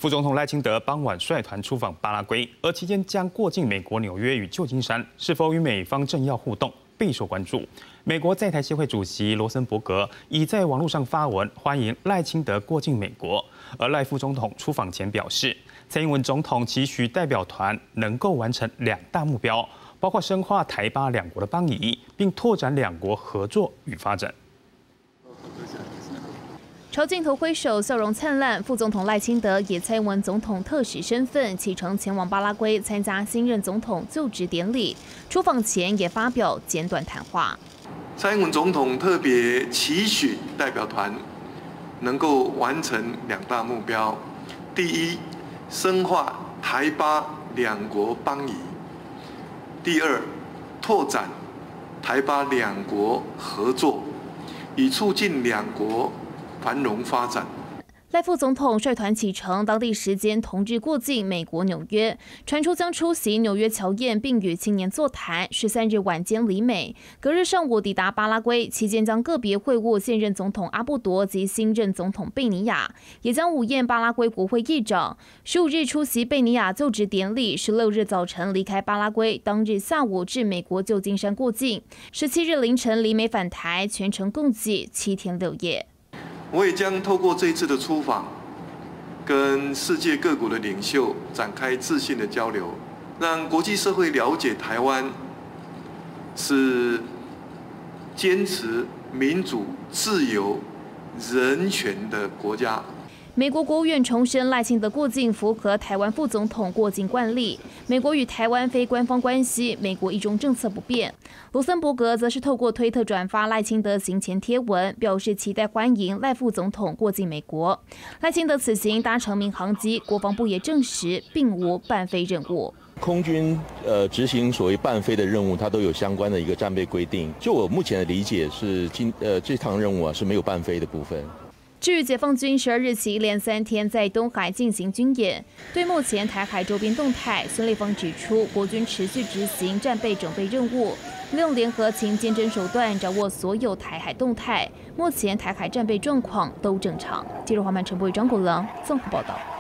副总统赖清德傍晚率团出访巴拉圭，而期间将过境美国纽约与旧金山，是否与美方政要互动备受关注。美国在台协会主席罗森伯格已在网络上发文欢迎赖清德过境美国，而赖副总统出访前表示，蔡英文总统期许代表团能够完成2大目标，包括深化台巴两国的邦谊，并拓展两国合作与发展。 朝镜头挥手，笑容灿烂。副总统赖清德以蔡英文总统特使身份启程前往巴拉圭参加新任总统就职典礼。出访前也发表简短谈话。 蔡英文总统特别期许代表团能够完成2大目标：第一，深化台巴两国邦谊；第二，拓展台巴两国合作，以促进两国 繁荣发展。 赖副总统率团启程，当地时间同日过境美国纽约，传出将出席纽约侨宴，并与青年座谈。13日晚间离美，隔日上午抵达巴拉圭，期间将个别会晤现任总统阿布多及新任总统贝尼亚，也将午宴巴拉圭国会议长。15日出席贝尼亚就职典礼，16日早晨离开巴拉圭，当日下午至美国旧金山过境，17日凌晨离美返台，全程共计7天6夜。 我也将透过这一次的出访，跟世界各国的领袖展开自信的交流，让国际社会了解台湾是坚持民主、自由、人权的国家。 美国国务院重申赖清德过境符合台湾副总统过境惯例，美国与台湾非官方关系，美国一中政策不变。罗森伯格则是透过推特转发赖清德行前贴文，表示期待欢迎赖副总统过境美国。赖清德此行搭乘民航机，国防部也证实并无伴飞任务。 空军执行所谓伴飞的任务，它都有相关的一个战备规定。就我目前的理解是，这趟任务是没有伴飞的部分。 至于解放军12日起一连3天在东海进行军演，对目前台海周边动态，孙立峰指出，国军持续执行战备整备任务，利用联合勤监侦手段掌握所有台海动态。目前台海战备状况都正常。记者黄曼、陈博宇、张国良综合报道。